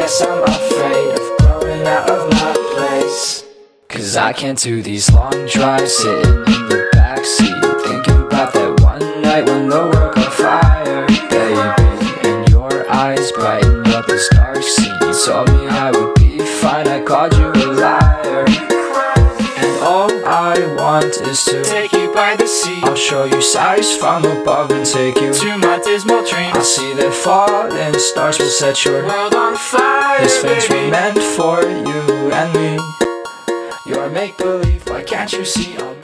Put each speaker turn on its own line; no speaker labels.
guess I'm afraid of growing out of my place. Cause I can't do these long drives sitting in the backseat, thinking about that one night when the world got fire, baby. And your eyes brightened up this dark scene. You told me I would be fine, I called you a liar. And all I want is to
take you by the sea.
I'll show you sights from above and take you
to my dismal dreams.
I'll see that falling stars will set your
world on fire.
These things were meant for you and me. You're make-believe, why can't you see?